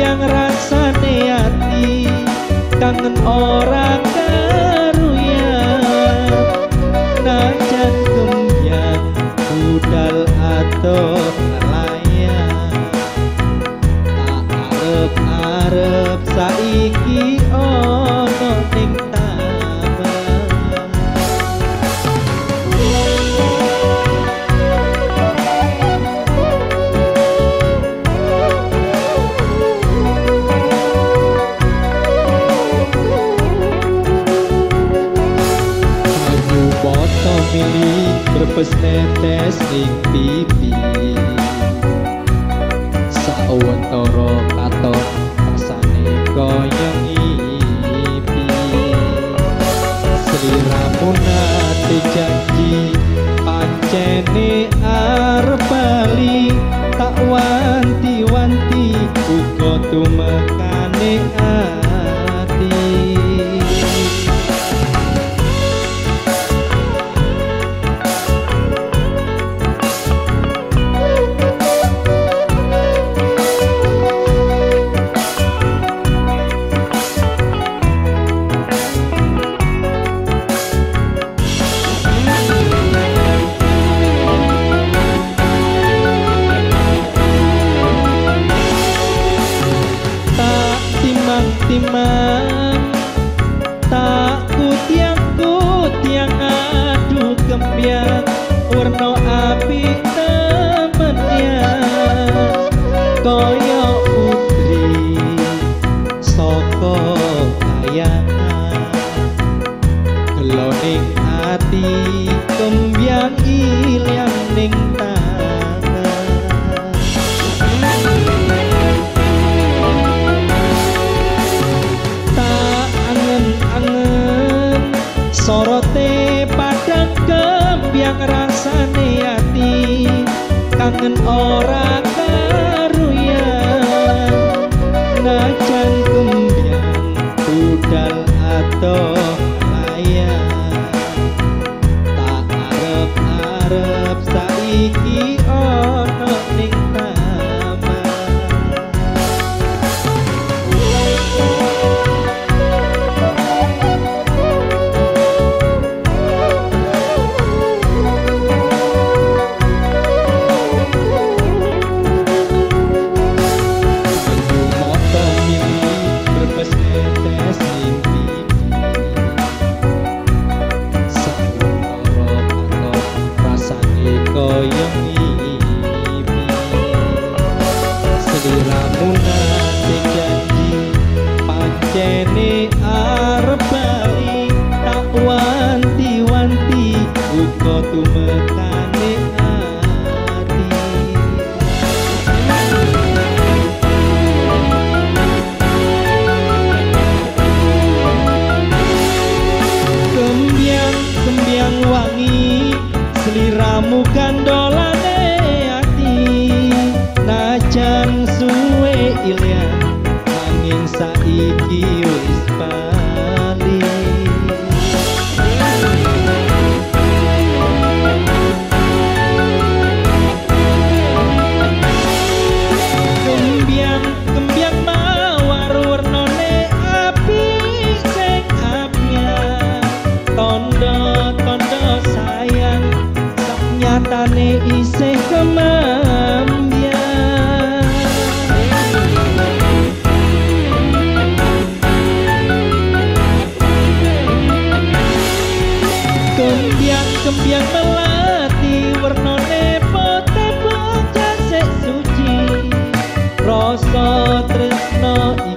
kembyang rasane ati kangen ora karuyan najan kembyang budal atau nelayan tak arep saiki ono ning milih berbes netes ing pipi sawetara katon rasane kaya ngipi sliramu nate janji pancene arep bali tak wanti-wanti uga tumekane ati. Timang tak kutiang aduh kembyang warna api temennya kaya putri saka kayangan geloning ati kembyang ilang ning sorote padang kembyang rasane ati kangen ora karuyan najan kembyang budal atau layan tak arep saiki ono ning sliramu nate janji pancene arep bali tak wanti-wanti uga tumekane ati. Kembyang wangi sliramu kandolane najan suwe ilyang angin saiki wis bali kembyang mawar warnane api sing abnyang tondo sayang sak nyatane isih kemambyang kembyang melati warnane putih bocah sik suci rasa tresno